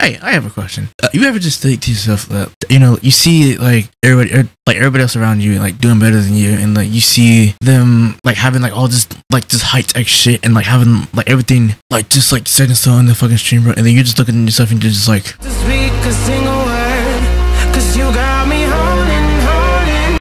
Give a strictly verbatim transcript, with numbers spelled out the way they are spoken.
Hey, I have a question. Uh, you ever just think to yourself that, you know, you see like everybody, er, like everybody else around you, like doing better than you, and like you see them like having like all this like this high tech shit, and like having like everything like just like set in stone in the fucking stream, bro, and then you're just looking at yourself and you're just like, to speak a single word, cause you got me home.